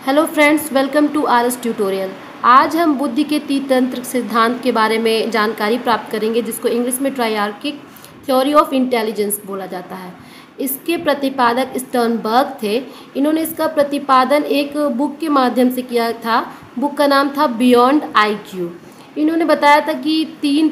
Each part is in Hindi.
Hello friends, welcome to RS tutorial. आज हम बुद्धि के तीन तंत्र सिद्धांत के बारे में जानकारी प्राप्त करेंगे, जिसको इंग्लिश में ट्रायर्किक थ्योरी ऑफ इंटेलिजेंस बोला जाता है। इसके प्रतिपादक स्टर्नबर्ग थे। इन्होंने इसका प्रतिपादन एक बुक के माध्यम से किया था। बुक का नाम था बियॉन्ड आईक्यू। इन्होंने बताया था कि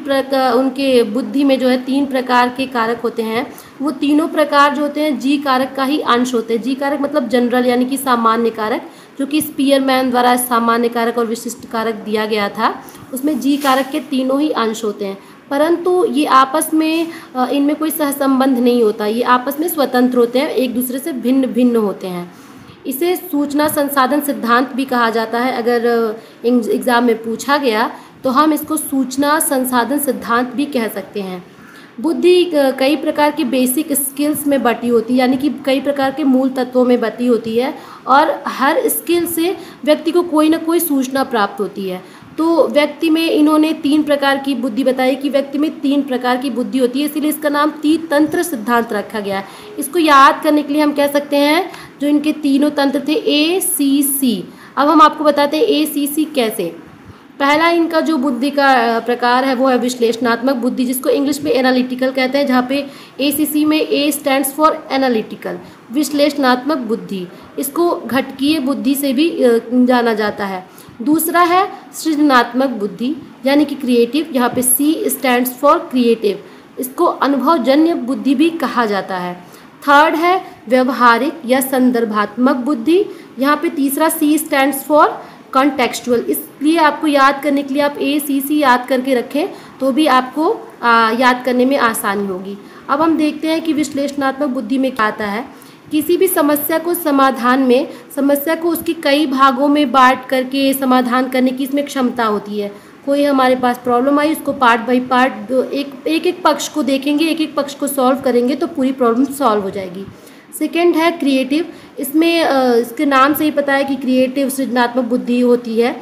उनके बुद्धि में जो है 3 प्रकार के कारक होते हैं। वो तीनों प्रकार जो होते हैं जी कारक का ही अंश होते हैं। जी कारक मतलब जनरल यानी कि सामान्य कारक, जो कि स्पीयरमैन द्वारा सामान्य कारक और विशिष्ट कारक दिया गया था। उसमें जी कारक के तीनों ही अंश होते हैं, परंतु ये आपस में इनमें कोई सहसंबंध नहीं होता। ये आपस में स्वतंत्र होते हैं, एक दूसरे से भिन्न भिन्न होते हैं। इसे सूचना संसाधन सिद्धांत भी कहा जाता है। अगर एग्ज़ाम में पूछा गया तो हम इसको सूचना संसाधन सिद्धांत भी कह सकते हैं। बुद्धि कई प्रकार की बेसिक स्किल्स में बटी होती है, यानी कि कई प्रकार के मूल तत्वों में बटी होती है, और हर स्किल से व्यक्ति को कोई ना कोई सूचना प्राप्त होती है। तो व्यक्ति में इन्होंने 3 प्रकार की बुद्धि बताई कि व्यक्ति में 3 प्रकार की बुद्धि होती है, इसीलिए इसका नाम तीन तंत्र सिद्धांत रखा गया है। इसको याद करने के लिए हम कह सकते हैं जो इनके तीनों तंत्र थे ACC। अब हम आपको बताते हैं ACC कैसे। पहला इनका जो बुद्धि का प्रकार है वो है विश्लेषणात्मक बुद्धि, जिसको इंग्लिश में एनालिटिकल कहते हैं, जहाँ पे ACC में A स्टैंड्स फॉर एनालिटिकल, विश्लेषणात्मक बुद्धि। इसको घटकीय बुद्धि से भी जाना जाता है। दूसरा है सृजनात्मक बुद्धि यानी कि क्रिएटिव, यहाँ पे C स्टैंड्स फॉर क्रिएटिव। इसको अनुभवजन्य बुद्धि भी कहा जाता है। थर्ड है व्यवहारिक या संदर्भात्मक बुद्धि, यहाँ पे तीसरा C स्टैंड्स फॉर कॉन्टेक्चुअल। इसलिए आपको याद करने के लिए आप ACC याद करके रखें तो भी आपको याद करने में आसानी होगी। अब हम देखते हैं कि विश्लेषणात्मक बुद्धि में क्या आता है। किसी भी समस्या को समाधान में समस्या को उसके कई भागों में बांट करके समाधान करने की इसमें क्षमता होती है। कोई हमारे पास प्रॉब्लम आई, उसको पार्ट बाय पार्ट एक पक्ष को देखेंगे, एक पक्ष को सॉल्व करेंगे तो पूरी प्रॉब्लम सॉल्व हो जाएगी। सेकेंड है क्रिएटिव। इसमें इसके नाम से ही पता है कि क्रिएटिव सृजनात्मक बुद्धि होती है।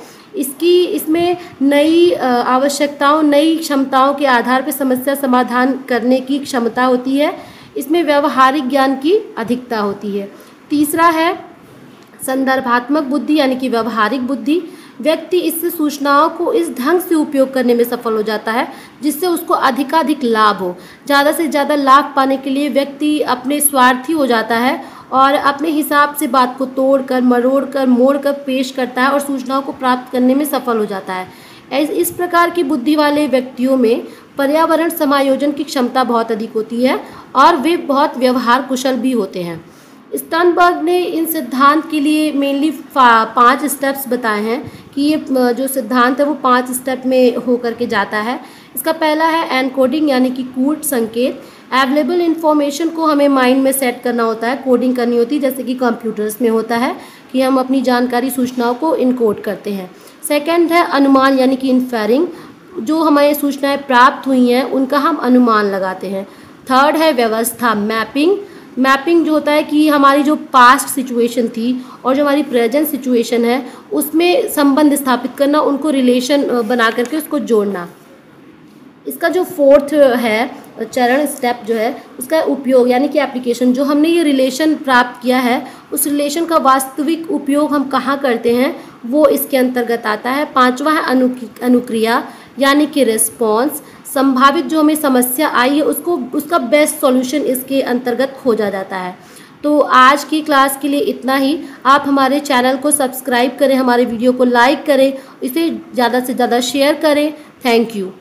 इसमें नई आवश्यकताओं, नई क्षमताओं के आधार पर समस्या समाधान करने की क्षमता होती है। इसमें व्यवहारिक ज्ञान की अधिकता होती है। तीसरा है संदर्भात्मक बुद्धि यानी कि व्यवहारिक बुद्धि। व्यक्ति इस सूचनाओं को इस ढंग से उपयोग करने में सफल हो जाता है जिससे उसको अधिकाधिक लाभ हो। ज़्यादा से ज़्यादा लाभ पाने के लिए व्यक्ति अपने स्वार्थी हो जाता है और अपने हिसाब से बात को तोड़कर, मरोड़कर, मोड़कर पेश करता है और सूचनाओं को प्राप्त करने में सफल हो जाता है। इस प्रकार की बुद्धि वाले व्यक्तियों में पर्यावरण समायोजन की क्षमता बहुत अधिक होती है और वे बहुत व्यवहार कुशल भी होते हैं। स्टर्नबर्ग ने इन सिद्धांत के लिए मेनली 5 स्टेप्स बताए हैं कि ये जो सिद्धांत है वो 5 स्टेप में होकर के जाता है। इसका पहला है एनकोडिंग यानी कि कूट संकेत। अवेलेबल इन्फॉर्मेशन को हमें माइंड में सेट करना होता है, कोडिंग करनी होती है, जैसे कि कंप्यूटर्स में होता है कि हम अपनी जानकारी सूचनाओं को इनकोड करते हैं। सेकेंड है अनुमान यानी कि इन्फेरिंग। जो हमें सूचनाएं प्राप्त हुई हैं उनका हम अनुमान लगाते हैं। थर्ड है व्यवस्था मैपिंग जो होता है कि हमारी जो पास्ट सिचुएशन थी और जो हमारी प्रेजेंट सिचुएशन है उसमें संबंध स्थापित करना, उनको रिलेशन बना करके उसको जोड़ना। इसका जो 4th है चरण, स्टेप जो है उसका उपयोग यानी कि एप्लीकेशन। जो हमने ये रिलेशन प्राप्त किया है उस रिलेशन का वास्तविक उपयोग हम कहाँ करते हैं वो इसके अंतर्गत आता है। 5वां है अनुक्रिया यानी कि रिस्पॉन्स। संभावित जो हमें समस्या आई है उसका बेस्ट सॉल्यूशन इसके अंतर्गत खोजा जाता है। तो आज की क्लास के लिए इतना ही। आप हमारे चैनल को सब्सक्राइब करें, हमारे वीडियो को लाइक करें, इसे ज़्यादा से ज़्यादा शेयर करें। Thank you.